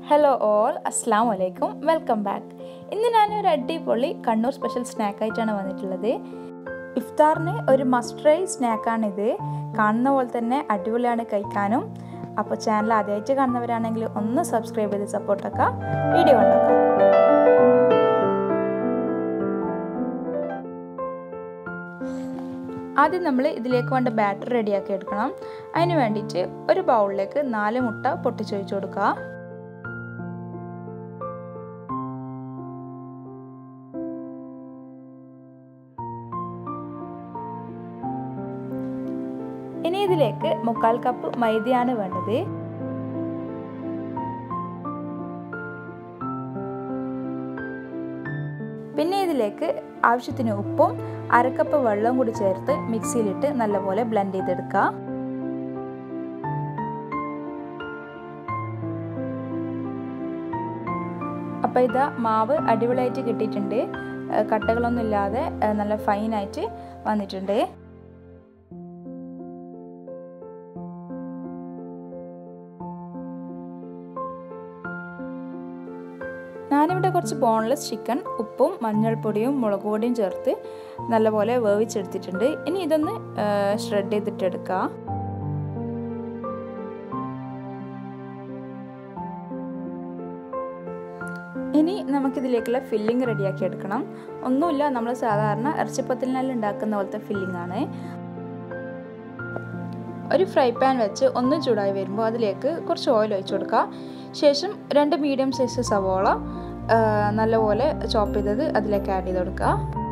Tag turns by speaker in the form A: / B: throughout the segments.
A: Hello all, Assalamu alaikum, welcome back. ഇന്ന് ഞാൻ ഒരു അടിപൊളി കണ്ണൂർ സ്പെഷ്യൽ സ്നാക്ക് ആയിട്ടാണ് വന്നിട്ടുള്ളത്. ഇഫ്താറിന് ഒരു മസ്റ്റ് ട്രൈ സ്നാക്കാണിത്. കാണുന്ന പോലെ തന്നെ അടിപൊളിയാണ് കഴിക്കാനും. അപ്പോൾ ചാനൽ ആദ്യമായിട്ട് കാണുന്നവരാണെങ്കിൽ ഒന്ന് സബ്സ്ക്രൈബ് ചെയ്ത് സപ്പോർട്ടാക്കുക. വീഡിയോ കണ്ടോക്കാം. ആദ്യം നമ്മൾ ഇതിലേക്ക് വേണ്ട ബാറ്റർ റെഡിയാക്കി എടുക്കണം. അതിന് വേണ്ടിയിട്ട് ഒരു ബൗളിലേക്ക് 4 മുട്ട പൊട്ടിച്ചൊഴിച്ച് കൊടുക്കുക. ഇനി ഇതിലേക്ക് 1/4 കപ്പ് മൈദയാണ് വേണ്ടത്. പിന്നെ ഇതിലേക്ക് ആവശ്യത്തിന് ഉപ്പും 1/2 കപ്പ് വെള്ളവും കൂടി ചേർത്ത് മിക്സിയിലിട്ട് നല്ലപോലെ ബ്ലെൻഡ് ചെയ്തെടുക്കുക. അപ്പോൾ ഇതാ മാവ് അടിപൊളിയായിട്ട് കിട്ടിയിട്ടുണ്ട്. കട്ടകളൊന്നും ഇല്ലാതെ നല്ല ഫൈനായിട്ട് വന്നിട്ടുണ്ട്. ഞാനിവിടെ കുറച്ച് ബോൺലെസ് ചിക്കൻ ഉപ്പും മഞ്ഞൾപ്പൊടിയും മുളക് പൊടിയും ചേർത്ത് നല്ലപോലെ വേവിച്ചെടുത്തിട്ടുണ്ട്. ഇനി ഇതൊന്ന് ഷ്രെഡ് ചെയ്തിട്ടെടുക്കുക. ഇനി നമുക്കിതിലേക്കുള്ള ഫില്ലിങ് റെഡിയാക്കി എടുക്കണം. ഒന്നുമില്ല, നമ്മൾ സാധാരണ ഇറച്ചിപ്പത്തിലിനെല്ലാം ഉണ്ടാക്കുന്ന പോലത്തെ ഫില്ലിംഗ് ആണ്. ഒരു ഫ്രൈ പാൻ വെച്ച് ഒന്ന് ചൂടായി വരുമ്പോൾ അതിലേക്ക് കുറച്ച് ഓയിൽ ഒഴിച്ചു കൊടുക്കുക. ശേഷം 2 മീഡിയം സൈസ് സവോള നല്ലപോലെ ചോപ്പ് ചെയ്തത് അതിലേക്ക് ആഡ് ചെയ്ത് കൊടുക്കുക.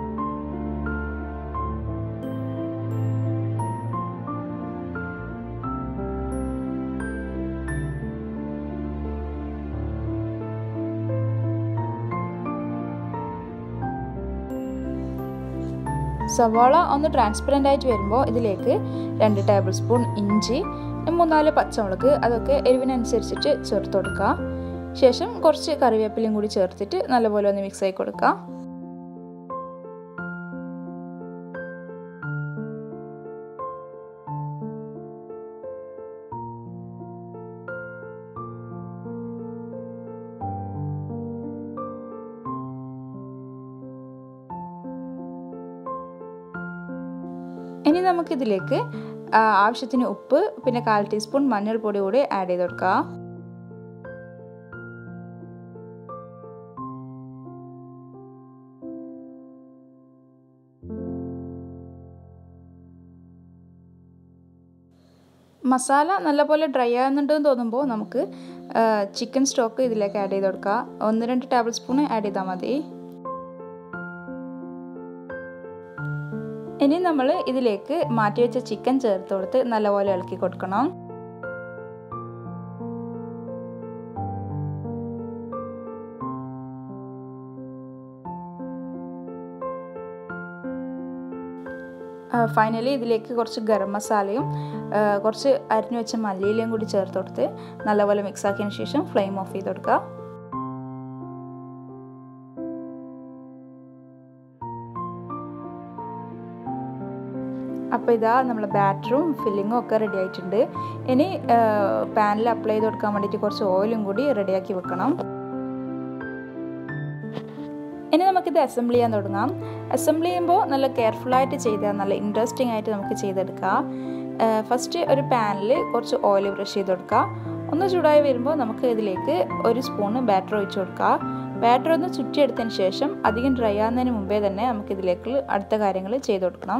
A: സവാള ഒന്ന് ട്രാൻസ്പെറൻ്റ് ആയിട്ട് വരുമ്പോൾ ഇതിലേക്ക് 2 ടേബിൾ സ്പൂൺ ഇഞ്ചി, 3-4 പച്ചമുളക്, അതൊക്കെ എരിവിനനുസരിച്ചിട്ട് ചേർത്ത് കൊടുക്കുക. ശേഷം കുറച്ച് കറിവേപ്പിലയും കൂടി ചേർത്തിട്ട് നല്ലപോലെ ഒന്ന് മിക്സ് ആക്കി കൊടുക്കുക. ഇനി നമുക്കിതിലേക്ക് ആവശ്യത്തിന് ഉപ്പ്, പിന്നെ 1/4 ടീസ്പൂൺ മഞ്ഞൾപ്പൊടി കൂടി ആഡ് ചെയ്ത് കൊടുക്കുക. മസാല നല്ലപോലെ ഡ്രൈ ആകുന്നുണ്ടെന്ന് തോന്നുമ്പോൾ നമുക്ക് ചിക്കൻ സ്റ്റോക്ക് ഇതിലേക്ക് ആഡ് ചെയ്ത് കൊടുക്കുക. 1-2 ടേബിൾ സ്പൂൺ ആഡ് ചെയ്താൽ മതി. ഇനി നമ്മൾ ഇതിലേക്ക് മാറ്റി വെച്ച ചിക്കൻ ചേർത്ത് കൊടുത്ത് നല്ലപോലെ ഇളക്കി കൊടുക്കണം. ഫൈനലി ഇതിലേക്ക് കുറച്ച് ഗരം മസാലയും കുറച്ച് അരിഞ്ഞു വെച്ച മല്ലിയിലയും കൂടി ചേർത്ത് കൊടുത്ത് നല്ലപോലെ മിക്സ് ആക്കിയതിന് ശേഷം ഫ്ലെയിം ഓഫ് ചെയ്ത് കൊടുക്കുക. അപ്പോൾ ഇതാ നമ്മളെ ബാറ്ററും ഫില്ലിങ്ങും ഒക്കെ റെഡി ആയിട്ടുണ്ട്. ഇനി പാനിൽ അപ്ലൈ ചെയ്ത് കൊടുക്കാൻ വേണ്ടിയിട്ട് കുറച്ച് ഓയിലും കൂടി റെഡിയാക്കി വെക്കണം. ഇനി നമുക്കിത് അസംബിൾ ചെയ്യാൻ തുടങ്ങാം. അസംബിൾ ചെയ്യുമ്പോൾ നല്ല കെയർഫുള്ളായിട്ട് ചെയ്താൽ നല്ല ഇൻട്രസ്റ്റിംഗ് ആയിട്ട് നമുക്ക് ചെയ്തെടുക്കാം. ഫസ്റ്റ് ഒരു പാനിൽ കുറച്ച് ഓയിൽ ബ്രഷ് ചെയ്ത് കൊടുക്കുക. ഒന്ന് ചൂടായി വരുമ്പോൾ നമുക്ക് ഇതിലേക്ക് 1 സ്പൂണ് ബാറ്റർ ഒഴിച്ച് കൊടുക്കുക. ബാറ്റർ ഒന്ന് ചുറ്റിയെടുത്തതിന് ശേഷം അധികം ഡ്രൈ ആകുന്നതിന് മുമ്പേ തന്നെ നമുക്കിതിലേക്ക് അടുത്ത കാര്യങ്ങൾ ചെയ്ത് കൊടുക്കണം.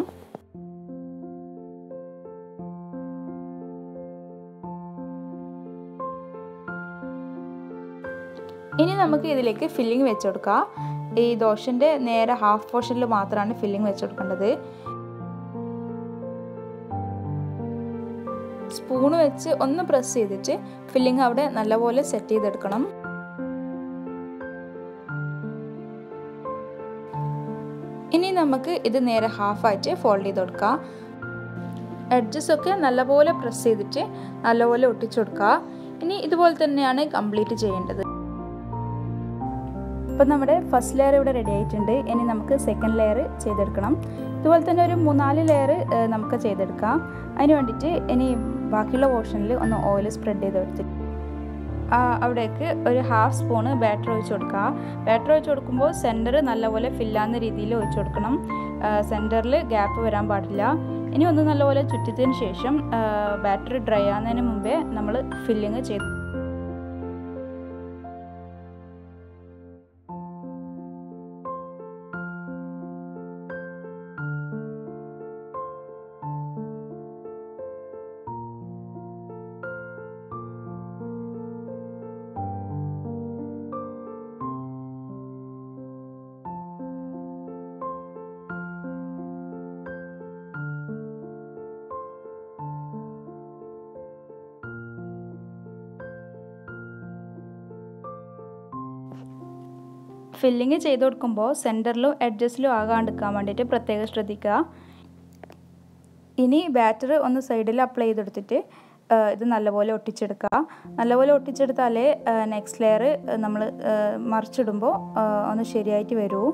A: ഇനി നമുക്ക് ഇതിലേക്ക് ഫില്ലിങ് വെച്ച് കൊടുക്കുക. ഈ ദോശൻ്റെ നേരെ ഹാഫ് പോർഷനിൽ മാത്രമാണ് ഫില്ലിങ് വെച്ച് കൊടുക്കേണ്ടത്. സ്പൂണ് വെച്ച് ഒന്ന് പ്രസ് ചെയ്തിട്ട് ഫില്ലിങ് അവിടെ നല്ലപോലെ സെറ്റ് ചെയ്തെടുക്കണം. ഇനി നമുക്ക് ഇത് നേരെ ഹാഫായിട്ട് ഫോൾഡ് ചെയ്ത് കൊടുക്കുക. എഡ്ജസ് ഒക്കെ നല്ലപോലെ പ്രസ് ചെയ്തിട്ട് നല്ലപോലെ ഒട്ടിച്ചു കൊടുക്കുക. ഇനി ഇതുപോലെ തന്നെയാണ് കംപ്ലീറ്റ് ചെയ്യേണ്ടത്. അപ്പോൾ നമ്മുടെ ഫസ്റ്റ് ലെയർ ഇവിടെ റെഡി ആയിട്ടുണ്ട്. ഇനി നമുക്ക് സെക്കൻഡ് ലെയർ ചെയ്തെടുക്കണം. ഇതുപോലെ തന്നെ ഒരു 3-4 ലെയർ നമുക്ക് ചെയ്തെടുക്കാം. അതിന് വേണ്ടിയിട്ട് ഇനി ബാക്കിയുള്ള പോർഷനിൽ ഒന്ന് ഓയിൽ സ്പ്രെഡ് ചെയ്ത് എടുത്തിട്ട് അവിടേക്ക് ഒരു ഹാഫ് സ്പൂണ് ബാറ്റർ ഒഴിച്ച് കൊടുക്കുക. ബാറ്റർ ഒഴിച്ച് കൊടുക്കുമ്പോൾ സെൻറ്റർ നല്ലപോലെ ഫില്ലാകുന്ന രീതിയിൽ ഒഴിച്ച് കൊടുക്കണം. സെൻറ്ററിൽ ഗ്യാപ്പ് വരാൻ പാടില്ല. ഇനി ഒന്ന് നല്ലപോലെ ചുറ്റിയതിന് ശേഷം ബാറ്റർ ഡ്രൈ ആകുന്നതിന് മുമ്പേ നമ്മൾ ഫില്ലിങ് ചെയ്ത് ഫില്ലിങ് ചെയ്ത് കൊടുക്കുമ്പോൾ സെൻറ്ററിലും എഡ്ജസിലും ആകാണ്ടിരിക്കാൻ വേണ്ടിയിട്ട് പ്രത്യേകം ശ്രദ്ധിക്കുക. ഇനി ബാറ്റർ ഒന്ന് സൈഡിൽ അപ്ലൈ ചെയ്തെടുത്തിട്ട് ഇത് നല്ലപോലെ ഒട്ടിച്ചെടുക്കുക. നല്ലപോലെ ഒട്ടിച്ചെടുത്താലേ നെക്സ്റ്റ് ലെയർ നമ്മൾ മറിച്ചിടുമ്പോൾ ഒന്ന് ശരിയായിട്ട് വരൂ.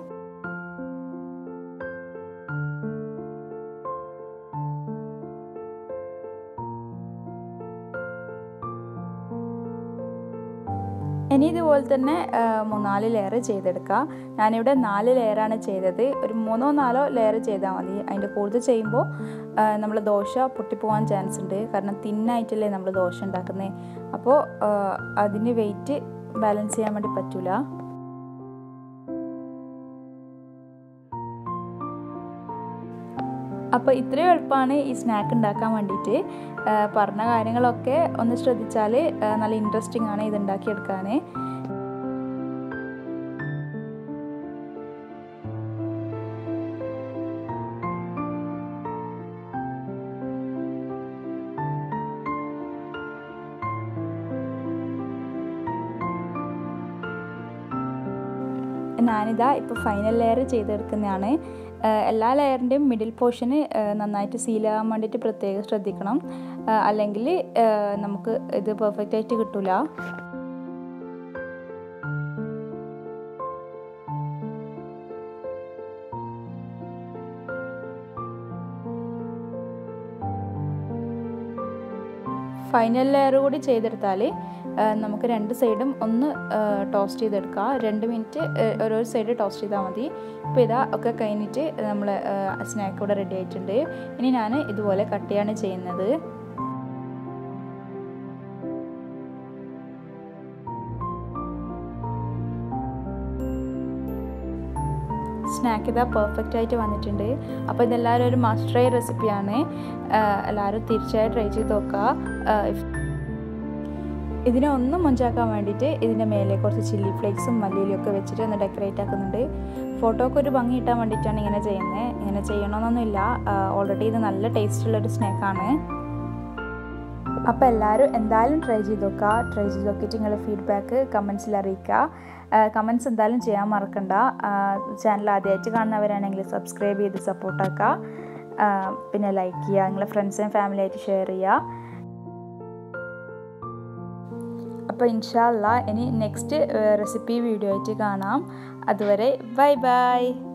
A: ഇനി ഇതുപോലെ തന്നെ 3-4 ലെയർ ചെയ്തെടുക്കുക. ഞാനിവിടെ 4 ലെയറാണ് ചെയ്തത്. ഒരു 3-4 ലെയർ ചെയ്താൽ മതി. അതിൻ്റെ കൂടുതൽ ചെയ്യുമ്പോൾ നമ്മൾ ദോശ പൊട്ടിപ്പോകാൻ ചാൻസ് ഉണ്ട്. കാരണം തിന്നായിട്ടല്ലേ നമ്മൾ ദോശ ഉണ്ടാക്കുന്നത്. അപ്പോൾ അതിന് വെയിറ്റ് ബാലൻസ് ചെയ്യാൻ വേണ്ടി പറ്റില്ല. അപ്പോൾ ഇത്രയും എളുപ്പമാണ് ഈ സ്നാക്ക് ഉണ്ടാക്കാൻ വേണ്ടിയിട്ട്. പറഞ്ഞ കാര്യങ്ങളൊക്കെ ഒന്ന് ശ്രദ്ധിച്ചാൽ നല്ല ഇൻട്രസ്റ്റിംഗ് ആണ് ഇത് ഉണ്ടാക്കിയെടുക്കാൻ. ഞാനിതാ ഇപ്പോൾ ഫൈനൽ ലെയർ ചെയ്തെടുക്കുന്നതാണ്. എല്ലാ ലെയറിൻ്റെയും മിഡിൽ പോർഷന് നന്നായിട്ട് സീലാകാൻ വേണ്ടിയിട്ട് പ്രത്യേകം ശ്രദ്ധിക്കണം. അല്ലെങ്കിൽ നമുക്ക് ഇത് പെർഫെക്റ്റ് ആയിട്ട് കിട്ടില്ല. ഫൈനൽ ലെയർ കൂടി ചെയ്തെടുത്താൽ നമുക്ക് 2 സൈഡും ഒന്ന് ടോസ്റ്റ് ചെയ്തെടുക്കുക. 2 മിനിറ്റ് ഓരോ സൈഡ് ടോസ്റ്റ് ചെയ്താൽ മതി. ഇപ്പോൾ ഇതാ ഒക്കെ കഴിഞ്ഞിട്ട് നമ്മൾ സ്നാക്ക് ഇവിടെ റെഡി ആയിട്ടുണ്ട്. ഇനി ഞാൻ ഇതുപോലെ കട്ട് ചെയ്യാണ് ചെയ്യുന്നത്. സ്നാക്ക് ഇതാ പെർഫെക്റ്റ് ആയിട്ട് വന്നിട്ടുണ്ട്. അപ്പോൾ ഇതെല്ലാവരും ഒരു മസ്റ്റ് ട്രൈ റെസിപ്പിയാണ്. എല്ലാവരും തീർച്ചയായും ട്രൈ ചെയ്ത് നോക്കുക. ഇതിനെ ഒന്ന് മൊഞ്ചാക്കാൻ വേണ്ടിയിട്ട് ഇതിൻ്റെ മേലെ കുറച്ച് ചില്ലി ഫ്ലേക്സും മല്ലിയിലൊക്കെ വെച്ചിട്ട് ഒന്ന് ഡെക്കറേറ്റ് ആക്കുന്നുണ്ട്. ഫോട്ടോക്ക് ഒരു ഭംഗി കിട്ടാൻ വേണ്ടിയിട്ടാണ് ഇങ്ങനെ ചെയ്യുന്നത്. ഇങ്ങനെ ചെയ്യണമെന്നൊന്നുമില്ല. ഓൾറെഡി ഇത് നല്ല ടേസ്റ്റുള്ളൊരു സ്നാക്കാണ്. അപ്പോൾ എല്ലാവരും എന്തായാലും ട്രൈ ചെയ്ത് നോക്കുക. ട്രൈ ചെയ്ത് നോക്കിയിട്ട് നിങ്ങളുടെ ഫീഡ്ബാക്ക് കമൻസിൽ അറിയിക്കുക. കമൻസ് എന്തായാലും ചെയ്യാൻ മറക്കണ്ട. ചാനൽ ആദ്യമായിട്ട് കാണുന്നവരാണെങ്കിൽ സബ്സ്ക്രൈബ് ചെയ്ത് സപ്പോർട്ടാക്കുക. പിന്നെ ലൈക്ക് ചെയ്യുക. നിങ്ങളുടെ ഫ്രണ്ട്സിനും ഫാമിലിയായിട്ട് ഷെയർ ചെയ്യുക. അപ്പോൾ ഇൻഷാ അല്ലാഹ് ഇനി നെക്സ്റ്റ് റെസിപ്പി വീഡിയോ ആയിട്ട് കാണാം. അതുവരെ ബൈ ബൈ.